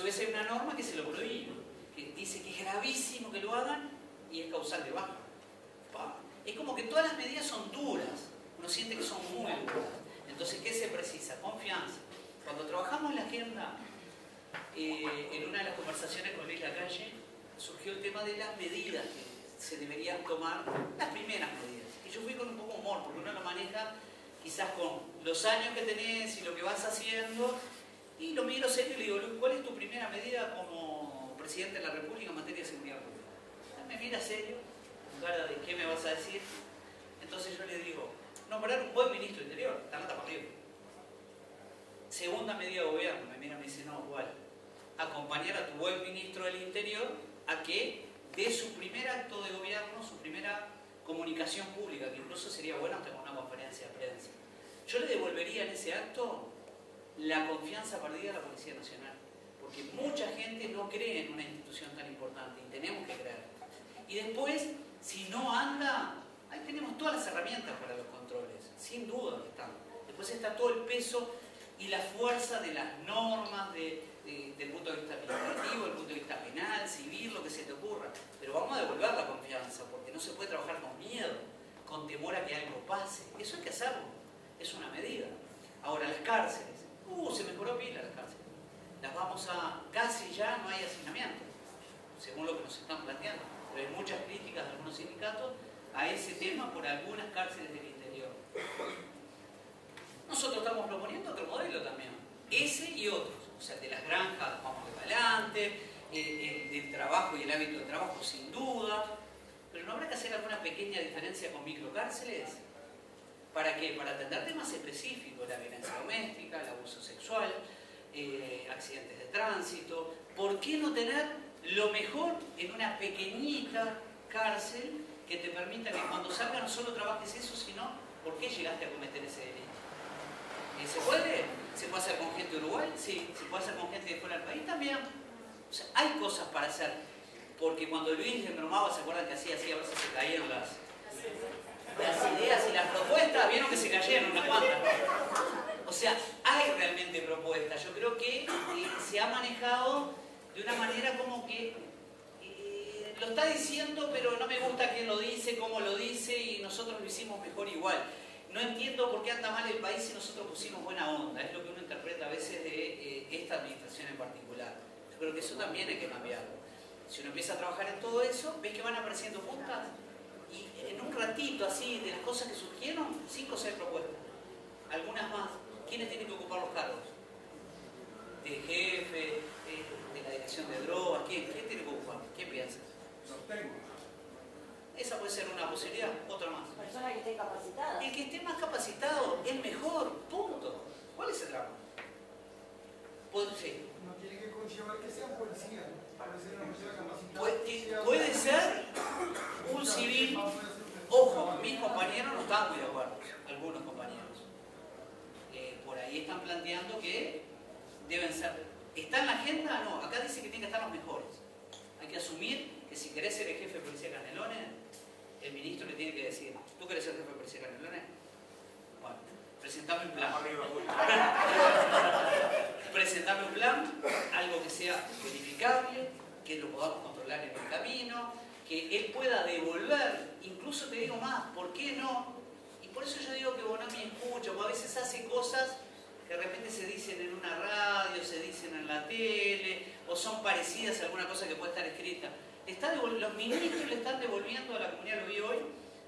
vez hay una norma que se lo prohíbe, que dice que es gravísimo que lo hagan y es causal de baja. Es como que todas las medidas son duras, uno siente que son muy duras. Entonces, ¿qué se precisa? Confianza. Cuando trabajamos la agenda, en una de las conversaciones con Luis Lacalle, surgió el tema de las medidas que se deberían tomar, las primeras medidas. Y yo fui con un poco de humor, porque uno lo maneja quizás con los años que tenés y lo que vas haciendo, y lo miro serio y le digo, Luis, ¿cuál es tu primera medida como presidente de la República en materia de seguridad pública? Él me mira serio, con cara de ¿qué me vas a decir? Entonces yo le digo, nombrar un buen ministro de Interior, está nota para arriba. Segunda medida de gobierno, me mira y me dice, no, igual, acompañar a tu buen ministro del Interior a que dé su primer acto de gobierno, su primera comunicación pública, que incluso sería bueno hasta con una conferencia de prensa. Yo le devolvería en ese acto la confianza perdida a la Policía Nacional, porque mucha gente no cree en una institución tan importante y tenemos que creer. Y después, si no anda, ahí tenemos todas las herramientas para los controles, sin duda que están. Después está todo el peso y la fuerza de las normas, del punto de vista administrativo, del punto de vista penal, civil, lo que se te ocurra. Pero vamos a devolver la confianza, porque no se puede trabajar con miedo, con temor a que algo pase. Eso hay que hacerlo, es una medida. Ahora, las cárceles, se mejoró pila las cárceles. Las vamos a, casi ya no hay hacinamiento, según lo que nos están planteando. Pero hay muchas críticas de algunos sindicatos a ese tema por algunas cárceles del interior. Nosotros estamos proponiendo otro modelo también, ese y otros, o sea, de las granjas vamos de adelante, del trabajo y el hábito de trabajo sin duda, pero ¿no habrá que hacer alguna pequeña diferencia con microcárceles? ¿Para qué? Para atender temas específicos, la violencia doméstica, el abuso sexual, accidentes de tránsito. ¿Por qué no tener lo mejor en una pequeñita cárcel que te permita que cuando salgas no solo trabajes eso, sino por qué llegaste a cometer ese delito? ¿Se puede? ¿Se puede hacer con gente de Uruguay? Sí. ¿Se puede hacer con gente de fuera del país? También. O sea, hay cosas para hacer. Porque cuando Luis embromaba, ¿se acuerdan que hacía así? A veces se caían las ideas y las propuestas. Vieron que se cayeron unas cuantas. O sea, hay realmente propuestas. Yo creo que se ha manejado de una manera como que lo está diciendo, pero no me gusta quién lo dice, cómo lo dice, y nosotros lo hicimos mejor igual. No entiendo por qué anda mal el país si nosotros pusimos buena onda. Es lo que uno interpreta a veces de esta administración en particular. Yo creo que eso también hay que cambiarlo. Si uno empieza a trabajar en todo eso, ves que van apareciendo puntas y en un ratito así, de las cosas que surgieron, 5 o 6 propuestas. Algunas más. ¿Quiénes tienen que ocupar los cargos? De jefe, de la dirección de drogas. ¿Quién tiene que ocupar? ¿Quién piensa? Los tengo. Esa puede ser una posibilidad, otra más. Personas que estén capacitadas. El que esté más capacitado es mejor, punto. ¿Cuál es el drama? Sí. No tiene que conllevar que sean policías, puede ser una persona capacitada. Puede ser un civil. Ojo, mis compañeros no están muy de acuerdo, algunos compañeros. Por ahí están planteando que deben ser. ¿Está en la agenda? No, acá dice que tienen que estar los mejores. Hay que asumir que si querés ser el jefe de policía de Canelones, el ministro le tiene que decir, ¿tú querés ser jefe de policía de Canelones? Bueno, presentame un plan. Presentame un plan, algo que sea verificable, que lo podamos controlar en el camino, que él pueda devolver, incluso te digo más, ¿por qué no? Y por eso yo digo que Bonami escucha, o a veces hace cosas que de repente se dicen en una radio, se dicen en la tele, o son parecidas a alguna cosa que puede estar escrita. Los ministros le están devolviendo a la comunidad, lo vi hoy,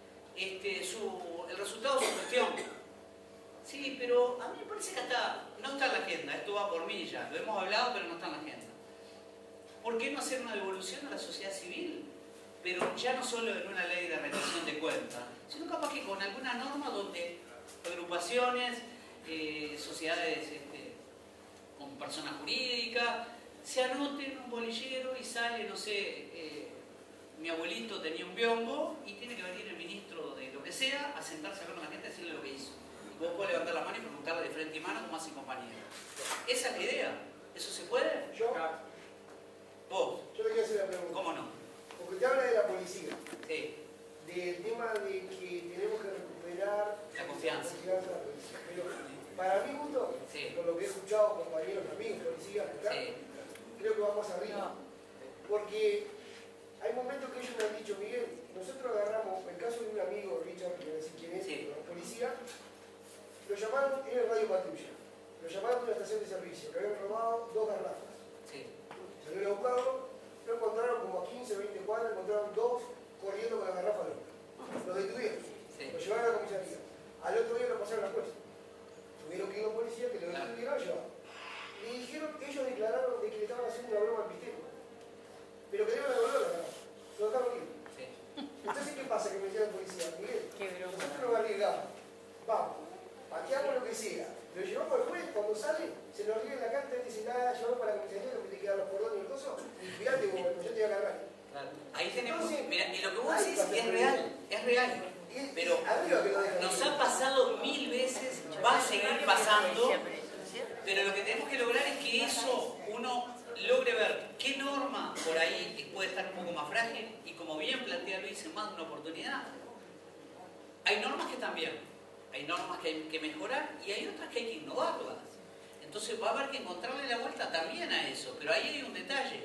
el resultado de su gestión. Sí, pero a mí me parece que no está en la agenda, esto va por mí ya, lo hemos hablado, pero no está en la agenda. ¿Por qué no hacer una devolución a la sociedad civil? Pero ya no solo en una ley de rendición de cuentas, sino capaz que con alguna norma donde agrupaciones, sociedades con personas jurídicas, se anoten un bolillero y sale, no sé, mi abuelito tenía un biombo y tiene que venir el ministro de lo que sea a sentarse a ver con la gente y decirle lo que hizo. Y vos podés levantar la mano y preguntarle de frente y mano como hacen compañeros. Esa es la idea. ¿Eso se puede? Vos. Yo le quiero hacer la pregunta. ¿Cómo no? Porque te habla de la policía. Sí. Del tema de que tenemos que recuperar la confianza de la policía. Pero para mi gusto, sí, por lo que he escuchado compañeros, amigos, policías, acá, sí, creo más arriba. Porque hay momentos que ellos me han dicho, Miguel, nosotros agarramos el caso de un amigo, Richard, que no sé quién es, Sí. la policía, lo llamaron, era Radio Patrulla, lo llamaron de una estación de servicio, que habían robado 2 garrafas. Sí. Salieron a buscarlo, lo encontraron como a 15, 20 cuadras, encontraron 2 corriendo con la garrafa loca. Los detuvieron, Sí. lo llevaron a la comisaría. Al otro día lo pasaron a la jueza. Tuvieron que ir a la policía, que lo detuvieron y llevaron. Y dijeron, ellos declararon de que le estaban haciendo una broma al pistero, pero que le iban a devolver la garrafa. Lo dejaron libre. Sí. Entonces, ¿qué pasa? Que me decía la policía, Miguel, Qué broma. nosotros nos arriesgamos, vamos, pateamos lo que sea, lo llevamos al juez, cuando sale, se lo arriesga en la carta y dice, nada, llevamos para la comisaría, no me te quedan los cordones y el coso, y fíjate, yo te voy a cargar. Claro. Ahí tenemos, Entonces, mira, y lo que vos ahí decís pasa es el real, es real. Pero arriba que lo dejan nos libre. ha pasado 1000 veces, va a seguir pasando, pero lo que tenemos que lograr es que eso uno logre ver qué norma por ahí puede estar un poco más frágil y como bien plantea Luis en más de una oportunidad. Hay normas que están bien, hay normas que hay que mejorar y hay otras que hay que innovarlas. Entonces va a haber que encontrarle la vuelta también a eso, pero ahí hay un detalle.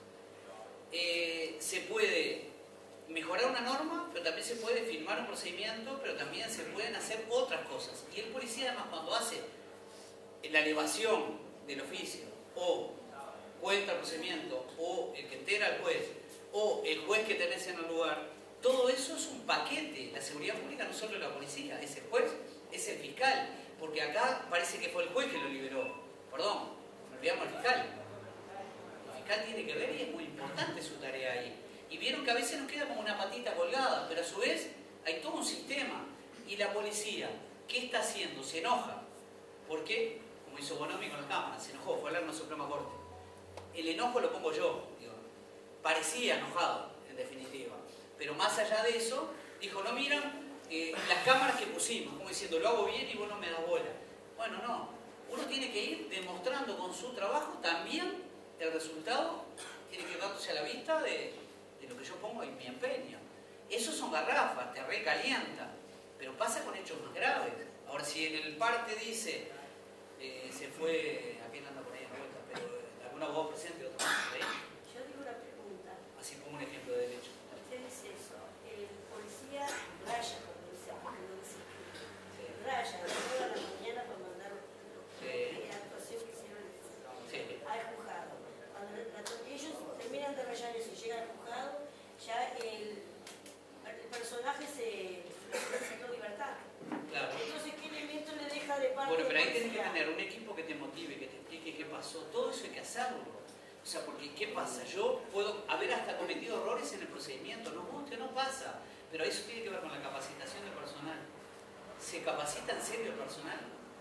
Se puede mejorar una norma, pero también se puede firmar un procedimiento, pero también se pueden hacer otras cosas. Y el policía además cuando hace la elevación del oficio, o cuenta el procedimiento, o el que entera al juez, o el juez que tenés en el lugar, todo eso es un paquete. La seguridad pública no solo es la policía, es el juez, es el fiscal, porque acá parece que fue el juez que lo liberó. Perdón, nos olvidamos del fiscal. El fiscal tiene que ver y es muy importante su tarea ahí. Y vieron que a veces nos queda como una patita colgada, pero a su vez hay todo un sistema. Y la policía, ¿qué está haciendo? Se enoja. ¿Por qué? Como hizo Bonomi con las cámaras, se enojó, fue a hablar en la Suprema Corte. El enojo lo pongo yo, digo. Parecía enojado, en definitiva. Pero más allá de eso, dijo, no miran las cámaras que pusimos, como diciendo, lo hago bien y vos no me das bola. Bueno, no. Uno tiene que ir demostrando con su trabajo también el resultado, tiene que dándose a la vista de lo que yo pongo en mi empeño. Esos son garrafas, te recalientan, pero pasa con hechos más graves. Ahora, si en el parte dice, se fue, ¿a quién anda por ahí en vuelta? Pero algún abogado presente, otro más por ahí. Yo digo una pregunta. Así como un ejemplo de derecho. Usted dice eso, el policía raya, como dice, porque no dice que raya, toda la mañana para mandar la actuación que hicieron al juzgado. Cuando ellos terminan de rayar eso y llegan al juzgado, ya el personaje se con libertad. Claro. Entonces, ¿qué elemento le deja de parte? Bueno, pero ahí del tienes que policía? tener un equipo que te motive, que te explique qué pasó. Todo eso hay que hacerlo. O sea, porque ¿qué pasa? Yo puedo haber hasta cometido errores en el procedimiento, no guste, no pasa. Pero eso tiene que ver con la capacitación del personal. ¿Se capacita en serio el personal?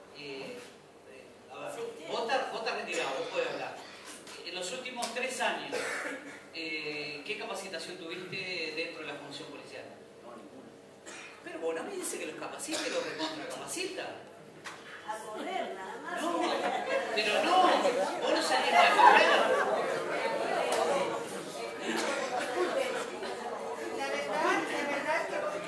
A ver, vos estás retirado, vos podés hablar. En los últimos 3 años, ¿qué capacitación tuviste dentro de la función policial? No, ninguna. Pero bueno, a mí dice que los capacita y los recontra capacita. A correr, nada más. No, pero no, vos no salís a correr. La verdad que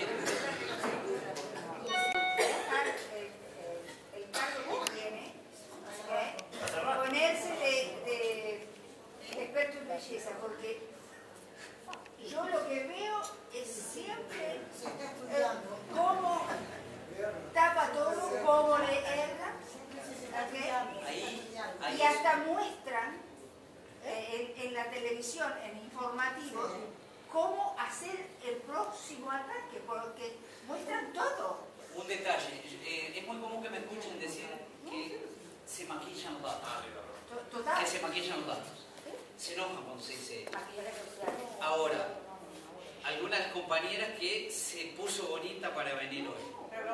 el cargo que tiene, ponerse de experto en belleza, porque yo lo que veo es siempre cómo tapa todo, cómo le erra, ¿okay? Y hasta muestran en la televisión, en informativos, cómo hacer el próximo ataque, porque muestran todo. Un detalle, es muy común que me escuchen decir que se maquillan los datos. Total. Que se maquillan los datos. Se enojan cuando se dice eso. Ahora, algunas compañeras que se puso bonita para venir hoy.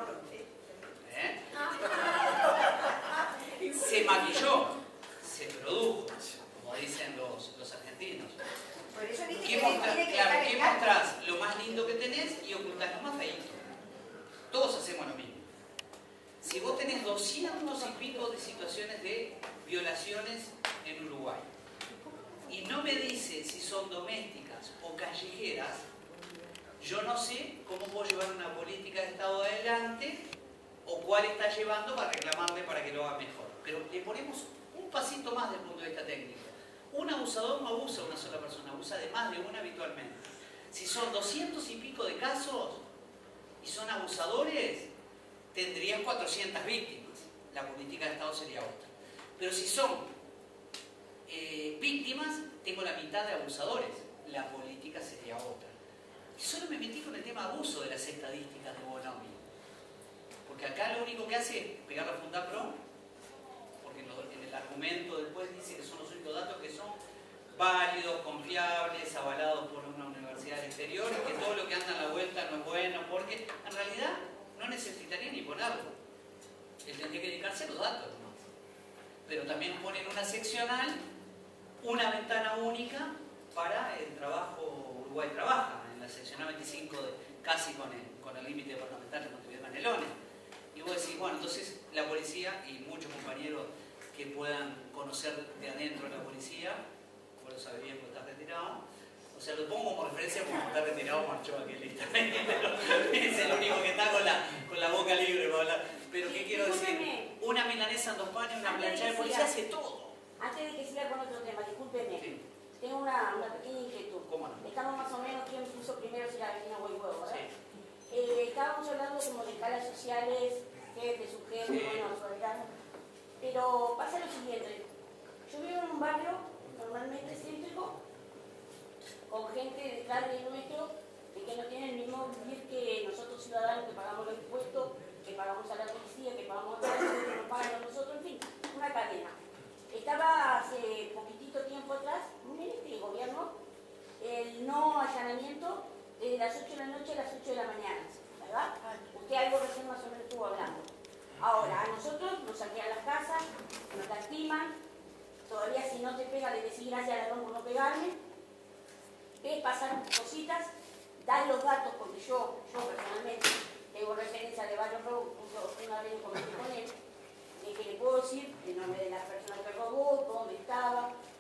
Se maquilló, se produjo, como dicen los argentinos. Por eso dije ¿Qué que tiene que estar en casa. mostrás? Lo más lindo que tenés y ocultás lo más feíto. Todos hacemos lo mismo. Si vos tenés 200 y pico de situaciones de violaciones en Uruguay y no me dice si son domésticas o callejeras, yo no sé cómo puedo llevar una política de Estado adelante o cuál está llevando para reclamarle para que lo haga mejor. Pero le ponemos un pasito más desde el punto de vista técnico. Un abuso abusador no abusa una sola persona, abusa de más de una habitualmente. Si son 200 y pico de casos y son abusadores, tendrías 400 víctimas. La política de Estado sería otra. Pero si son víctimas, tengo la mitad de abusadores. La política sería otra. Y solo me metí con el tema abuso de las estadísticas de Bonomi. Porque acá lo único que hace es pegar la funda pro, porque en el argumento después dice que son los únicos datos que son válidos, confiables, avalados por una universidad del exterior, y que todo lo que anda a la vuelta no es bueno, porque en realidad no necesitaría ni ponerlo. Él tendría que dedicarse a los datos, ¿no? Pero también ponen una seccional, una ventana única para el trabajo. Uruguay trabaja en la seccional 25, casi con el límite parlamentario de Montevideo Canelones. Y vos decís, bueno, entonces la policía y muchos compañeros que puedan conocer de adentro de la policía, vos lo sabés bien porque estás retirado, o sea, lo pongo como referencia porque está retirado, marchó aquel lista, es el único que está con la boca libre para hablar. Pero ¿qué quiero decir? Una milanesa en 2 panes, una planchada de policía hace todo. Antes de que siga con otro tema, discúlpeme. Sí. Tengo una pequeña inquietud. ¿Cómo no? Estamos más o menos, ¿quién puso primero si la gallina o el huevo, verdad? Sí. Estábamos hablando como de escalas sociales, jefe, subjefe, Sí. bueno, soberano. Pero pasa lo siguiente. Yo vivo en un barrio normalmente céntrico, con gente detrás de nuestro, que no tiene el mismo vivir que nosotros ciudadanos que pagamos los impuestos, que pagamos a la policía, que pagamos a todos, que nos pagan a nosotros, en fin, una cadena. Estaba hace poquitito tiempo atrás, en este gobierno, el no allanamiento de las 8 de la noche a las 8 de la mañana, ¿verdad? Usted algo recién más o menos estuvo hablando. Ahora, a nosotros nos saquean las casas, nos lastiman, todavía si no te pega le decís gracias a la por no pegarme, pasan cositas, das los datos, porque yo personalmente tengo referencia de varios robos, una vez comenté con él, que le puedo decir el nombre de la persona que robó, dónde estaba,